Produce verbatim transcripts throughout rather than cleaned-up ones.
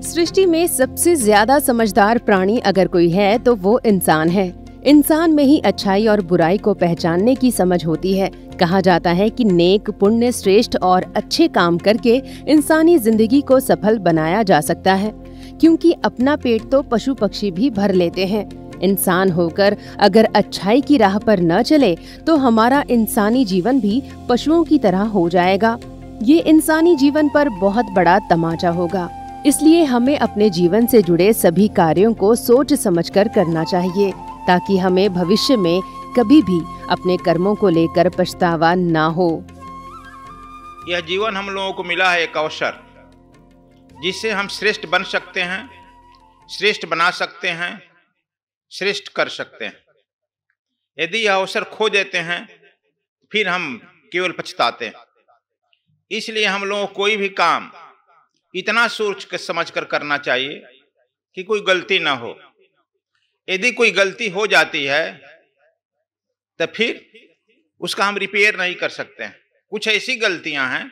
सृष्टि में सबसे ज्यादा समझदार प्राणी अगर कोई है तो वो इंसान है। इंसान में ही अच्छाई और बुराई को पहचानने की समझ होती है। कहा जाता है कि नेक, पुण्य, श्रेष्ठ और अच्छे काम करके इंसानी जिंदगी को सफल बनाया जा सकता है, क्योंकि अपना पेट तो पशु पक्षी भी भर लेते हैं। इंसान होकर अगर अच्छाई की राह पर न चले तो हमारा इंसानी जीवन भी पशुओं की तरह हो जाएगा। ये इंसानी जीवन पर बहुत बड़ा तमाचा होगा। इसलिए हमें अपने जीवन से जुड़े सभी कार्यों को सोच समझकर करना चाहिए, ताकि हमें भविष्य में कभी भी अपने कर्मों को लेकर पछतावा ना हो। यह जीवन हम लोगों को मिला है एक अवसर, जिससे हम श्रेष्ठ बन सकते हैं, श्रेष्ठ बना सकते हैं, श्रेष्ठ कर सकते हैं। यदि यह अवसर खो देते हैं फिर हम केवल पछताते हैं। इसलिए हम लोगों को कोई भी काम इतना सोच कर समझ कर करना चाहिए कि कोई गलती ना हो। यदि कोई गलती हो जाती है तो फिर उसका हम रिपेयर नहीं कर सकते हैं। कुछ ऐसी गलतियां हैं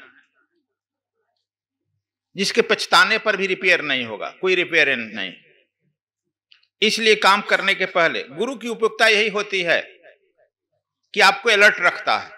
जिसके पछताने पर भी रिपेयर नहीं होगा, कोई रिपेयर नहीं। इसलिए काम करने के पहले गुरु की उपयुक्तता यही होती है कि आपको अलर्ट रखता है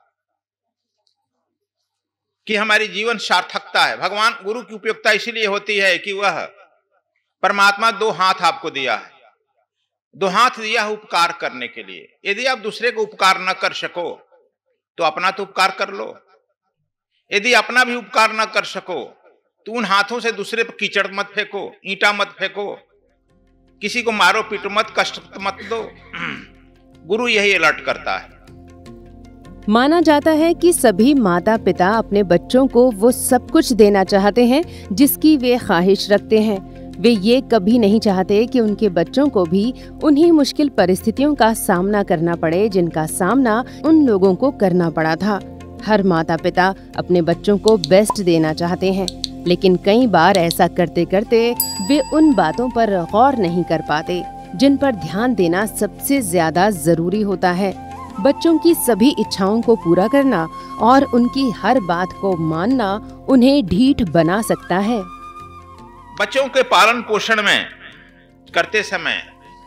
कि हमारी जीवन सार्थकता है। भगवान गुरु की उपयुक्तता इसलिए होती है कि वह परमात्मा दो हाथ आपको दिया है, दो हाथ दिया है उपकार करने के लिए। यदि आप दूसरे को उपकार न कर सको तो अपना तो उपकार कर लो। यदि अपना भी उपकार न कर सको तो उन हाथों से दूसरे पर कीचड़ मत फेंको, ईंटा मत फेंको, किसी को मारो पीटो मत, कष्ट मत दो। गुरु यही अलर्ट करता है। माना जाता है कि सभी माता पिता अपने बच्चों को वो सब कुछ देना चाहते हैं जिसकी वे ख्वाहिश रखते हैं। वे ये कभी नहीं चाहते कि उनके बच्चों को भी उन्हीं मुश्किल परिस्थितियों का सामना करना पड़े जिनका सामना उन लोगों को करना पड़ा था। हर माता पिता अपने बच्चों को बेस्ट देना चाहते हैं, लेकिन कई बार ऐसा करते करते वे उन बातों पर गौर नहीं कर पाते जिन पर ध्यान देना सबसे ज्यादा जरूरी होता है। बच्चों की सभी इच्छाओं को पूरा करना और उनकी हर बात को मानना उन्हें ढीठ बना सकता है। बच्चों के पालन पोषण में करते समय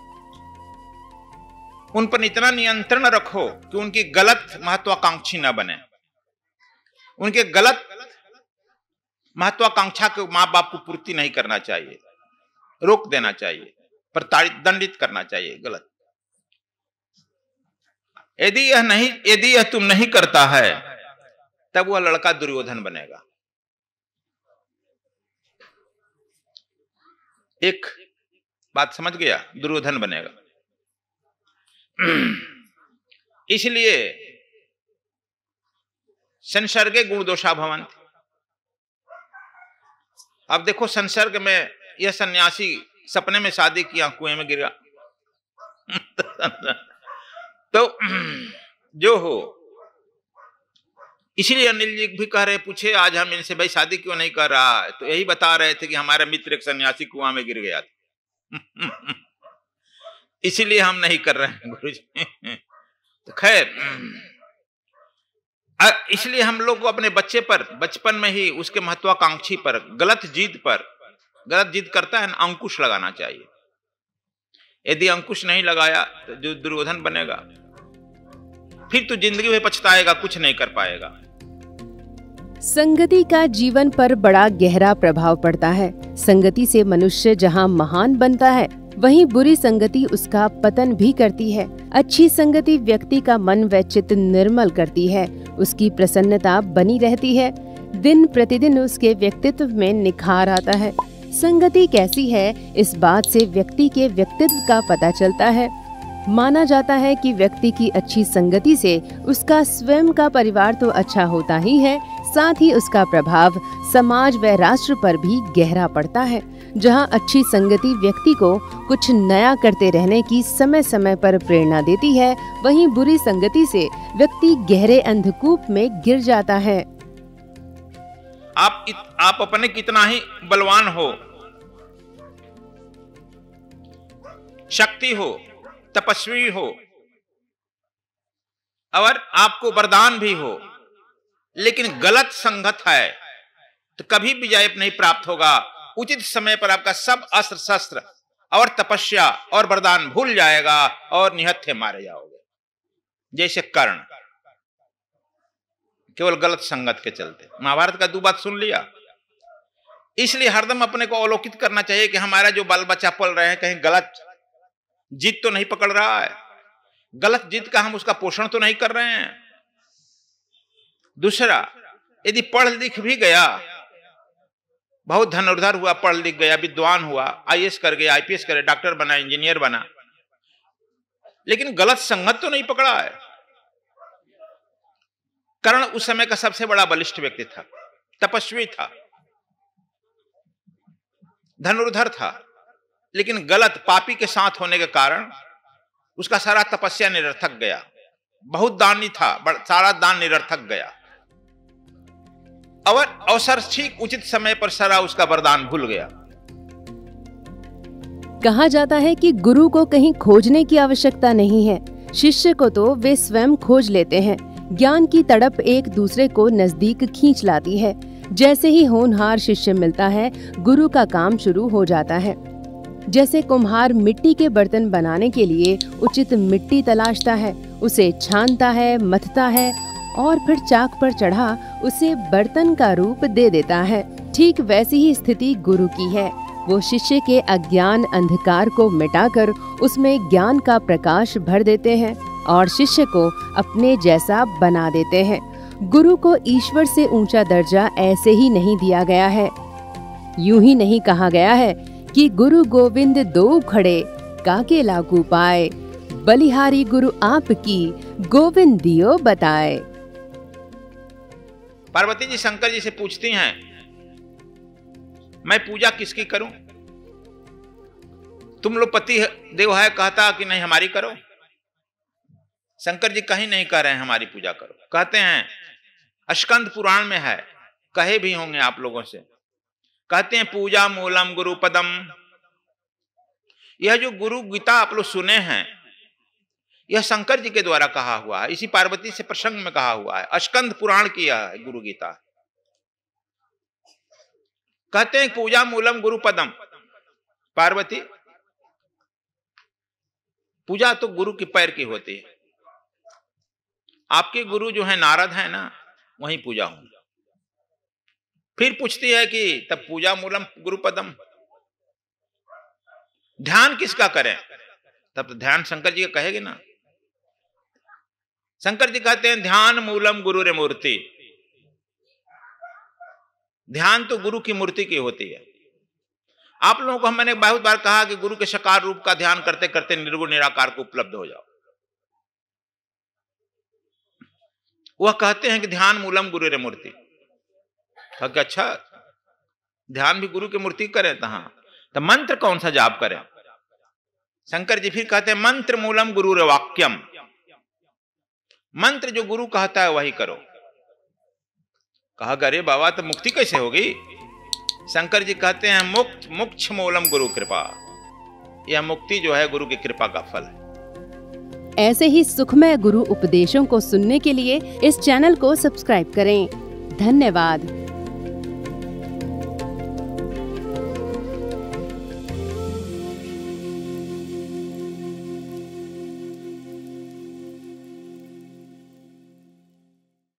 उन पर इतना नियंत्रण रखो कि उनकी गलत महत्वाकांक्षी न बने। उनके गलत महत्वाकांक्षा को माँ बाप को पूर्ति नहीं करना चाहिए, रोक देना चाहिए, प्रताड़ित दंडित करना चाहिए गलत। यदि यह नहीं यदि यह तुम नहीं करता है तब वह लड़का दुर्योधन बनेगा। एक बात समझ गया, दुर्योधन बनेगा। इसलिए संसर्गे गुण दोषा भवन्ति। अब देखो, संसर्ग में यह सन्यासी सपने में शादी किया, कुएं में गिरा। तो जो हो, इसीलिए अनिल जी भी कह रहे, पूछे आज हम इनसे, भाई शादी क्यों नहीं कर रहा है? तो यही बता रहे थे कि हमारा मित्र एक सन्यासी कुआं में गिर गया था। इसीलिए हम नहीं कर रहे हैं गुरु जी। तो खैर, इसलिए हम लोग को अपने बच्चे पर बचपन में ही उसके महत्वाकांक्षी पर, गलत जिद पर, गलत जिद करता है ना, अंकुश लगाना चाहिए। यदि अंकुश नहीं लगाया तो जो दुर्योधन बनेगा, फिर तो जिंदगी में पछताएगा, कुछ नहीं कर पाएगा। संगति का जीवन पर बड़ा गहरा प्रभाव पड़ता है। संगति से मनुष्य जहाँ महान बनता है, वहीं बुरी संगति उसका पतन भी करती है। अच्छी संगति व्यक्ति का मन व चित्त निर्मल करती है, उसकी प्रसन्नता बनी रहती है, दिन प्रतिदिन उसके व्यक्तित्व में निखार आता है। संगति कैसी है, इस बात से व्यक्ति के व्यक्तित्व का पता चलता है। माना जाता है कि व्यक्ति की अच्छी संगति से उसका स्वयं का परिवार तो अच्छा होता ही है, साथ ही उसका प्रभाव समाज व राष्ट्र पर भी गहरा पड़ता है। जहां अच्छी संगति व्यक्ति को कुछ नया करते रहने की समय समय पर प्रेरणा देती है, वहीं बुरी संगति से व्यक्ति गहरे अंधकूप में गिर जाता है। आप इत, आप अपने कितना ही बलवान हो, शक्ति हो, तपस्वी हो, और आपको वरदान भी हो, लेकिन गलत संगत है तो कभी विजय नहीं प्राप्त होगा, उचित समय पर आपका सब अस्त्र शस्त्र और तपस्या और वरदान भूल जाएगा और निहत्थे मारे जाओगे। जैसे कर्ण, केवल गलत संगत के चलते। महाभारत का दो बात सुन लिया। इसलिए हरदम अपने को अवलोकित करना चाहिए कि हमारा जो बाल बच्चा पल रहे हैं कहीं गलत जिद तो नहीं पकड़ रहा है, गलत जिद का हम उसका पोषण तो नहीं कर रहे हैं। दूसरा, यदि पढ़ लिख भी गया, बहुत धनुर्धर हुआ, पढ़ लिख गया, विद्वान हुआ, आई ए एस कर गया, आई पी एस करे, डॉक्टर बना, इंजीनियर बना, लेकिन गलत संगत तो नहीं पकड़ा है। कर्ण उस समय का सबसे बड़ा बलिष्ठ व्यक्ति था, तपस्वी था, धनुर्धर था, लेकिन गलत पापी के साथ होने के कारण उसका सारा तपस्या निरर्थक गया। बहुत दानी था, सारा दान निरर्थक गया। और अवसर ठीक उचित समय पर सारा उसका वरदान भूल गया। कहा जाता है कि गुरु को कहीं खोजने की आवश्यकता नहीं है, शिष्य को तो वे स्वयं खोज लेते हैं। ज्ञान की तड़प एक दूसरे को नजदीक खींच लाती है। जैसे ही होनहार शिष्य मिलता है, गुरु का काम शुरू हो जाता है। जैसे कुम्हार मिट्टी के बर्तन बनाने के लिए उचित मिट्टी तलाशता है, उसे छानता है, मथता है और फिर चाक पर चढ़ा उसे बर्तन का रूप दे देता है। ठीक वैसी ही स्थिति गुरु की है। वो शिष्य के अज्ञान अंधकार को मिटाकर उसमें ज्ञान का प्रकाश भर देते हैं और शिष्य को अपने जैसा बना देते हैं। गुरु को ईश्वर से ऊंचा दर्जा ऐसे ही नहीं दिया गया है। यूं ही नहीं कहा गया है कि गुरु गोविंद दो खड़े काके लागू पाए, बलिहारी गुरु आपकी गोविंद दियो बताए। पार्वती जी शंकर जी से पूछती हैं, मैं पूजा किसकी करूं? तुम लोग पति देव है, कहता कि नहीं हमारी करो। शंकर जी कहीं नहीं कह रहे हैं हमारी पूजा करो, कहते हैं स्कंद पुराण में है, कहे भी होंगे आप लोगों से, कहते हैं पूजा मूलम गुरु पदम। यह जो गुरु गीता आप लोग सुने हैं, यह शंकर जी के द्वारा कहा हुआ है, इसी पार्वती से प्रसंग में कहा हुआ है। स्कंद पुराण की यह गुरु गीता। कहते हैं पूजा मूलम गुरु पदम। पार्वती, पूजा तो गुरु की पैर की होती है। आपके गुरु जो है नारद है ना, वहीं पूजा होगी। फिर पूछती है कि तब पूजा मूलम गुरु पदम, ध्यान किसका करें? तब तो ध्यान शंकर जी का कहेगी ना। शंकर जी कहते हैं ध्यान मूलम गुरु रे मूर्ति। ध्यान तो गुरु की मूर्ति की होती है। आप लोगों को मैंने बहुत बार कहा कि गुरु के साकार रूप का ध्यान करते करते निर्गुण निराकार को उपलब्ध हो जाओ। वह कहते हैं कि ध्यान मूलम गुरु रे मूर्ति। तो अच्छा, ध्यान भी गुरु की मूर्ति करें तो हाँ, तो मंत्र कौन सा जाप करें? शंकर जी फिर कहते हैं मंत्र मूलम गुरु रे वाक्यम। मंत्र जो गुरु कहता है वही करो। कहा अरे बाबा तो मुक्ति कैसे होगी? शंकर जी कहते हैं मुक्त मोक्ष मूलम गुरु कृपा। यह मुक्ति जो है गुरु की कृपा का फल है। ऐसे ही सुखमय गुरु उपदेशों को सुनने के लिए इस चैनल को सब्सक्राइब करें। धन्यवाद।